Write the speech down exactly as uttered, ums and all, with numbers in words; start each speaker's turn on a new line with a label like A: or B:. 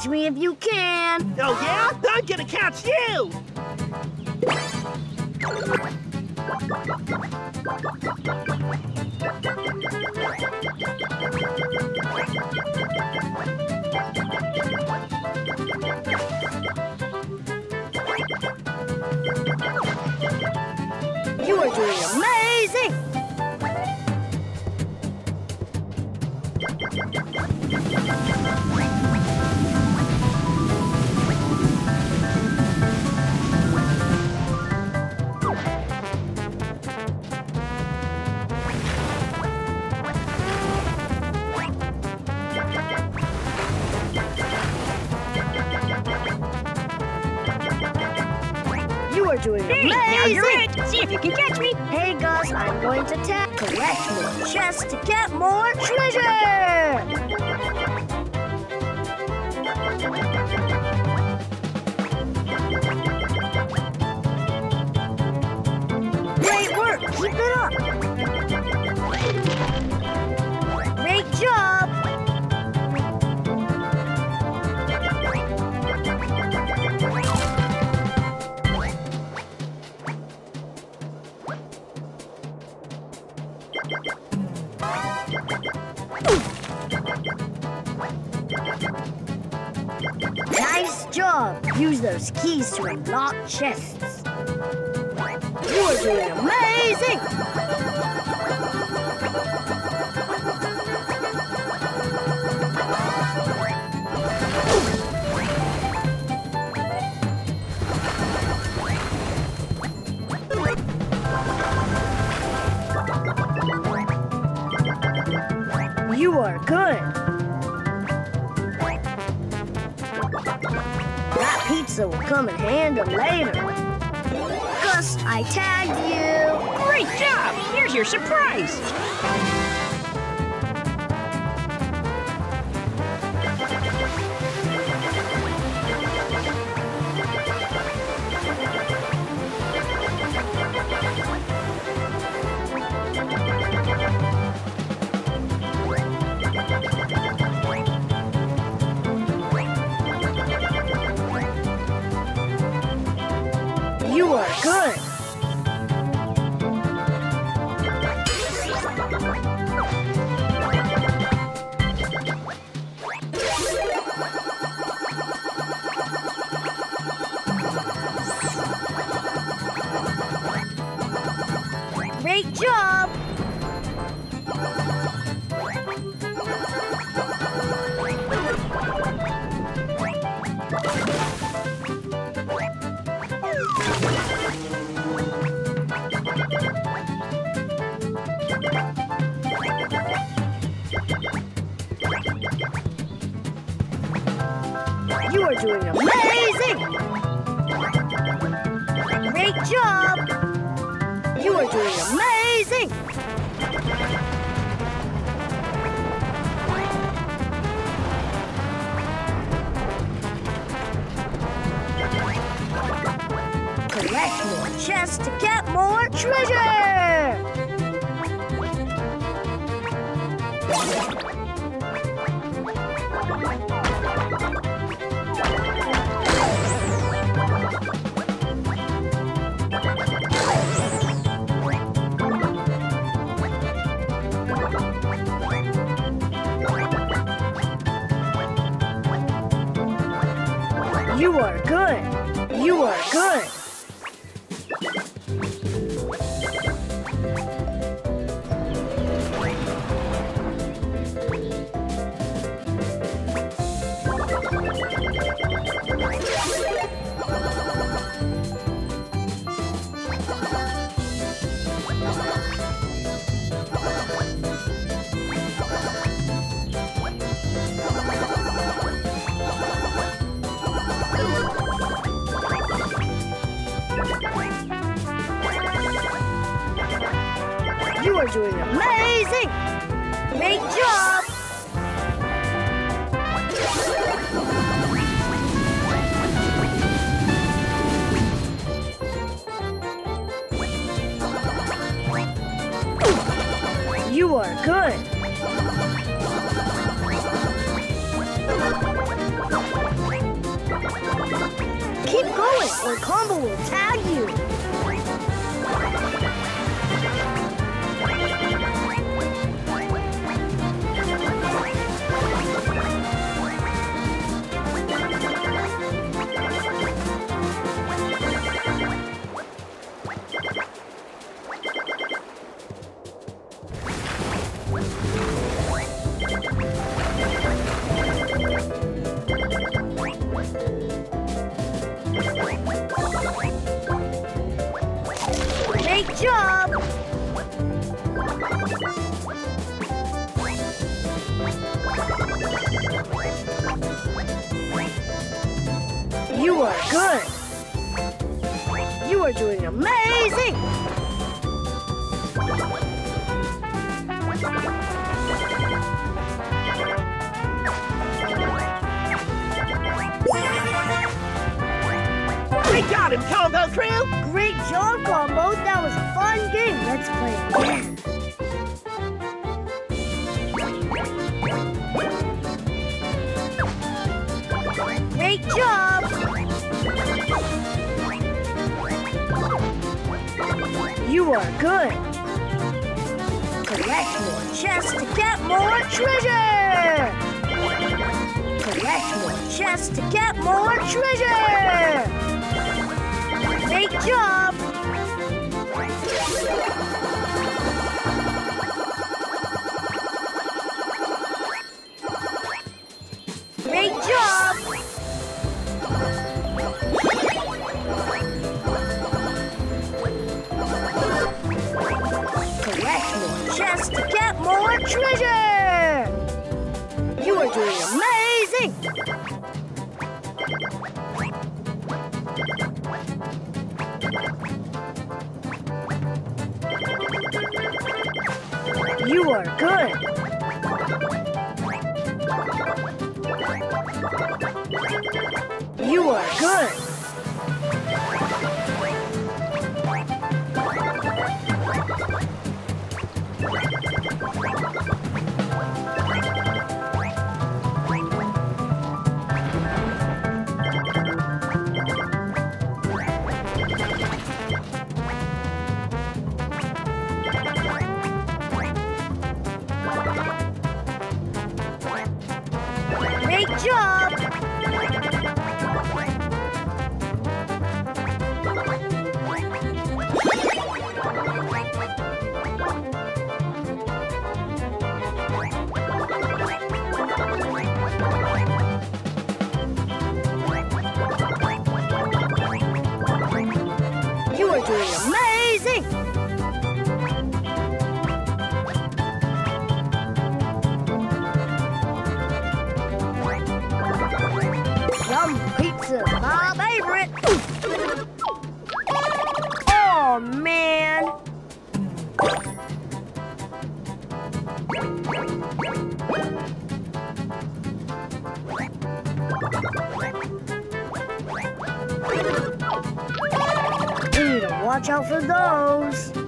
A: Catch me if you can.
B: Oh, yeah? I'm gonna catch you!
A: You are doing amazing! You are doing
C: Hey,
A: amazing!
C: now you're it. See if you can catch me.
A: Hey, Gus, I'm going to tap collect more chests to get more treasure! Great work! Keep it up! Great job! Nice job! Use those keys to unlock chests. You are doing amazing! You are good! That pizza will come in handy later. Gus, I tagged you.
C: Great job. Here's your surprise.
A: You are good. Great job. You are doing amazing! Great job! You are doing amazing! Collect more chests to get more treasure! You are good. You are good. You are doing amazing! Great job! You are good! You are good. You are doing amazing.
B: We got him, Combo Crew!
A: Great job, Combo. That was a fun game. Let's play again. Great job! You are good. Collect more chests to get more treasure! Collect more chests to get more treasure! Great job! Great job! Collect more chests to get more treasure! You are doing amazing! You are good. You are good. Great job! You are doing amazing! Yum pizza, my favorite! Oh, man! We need to watch out for those.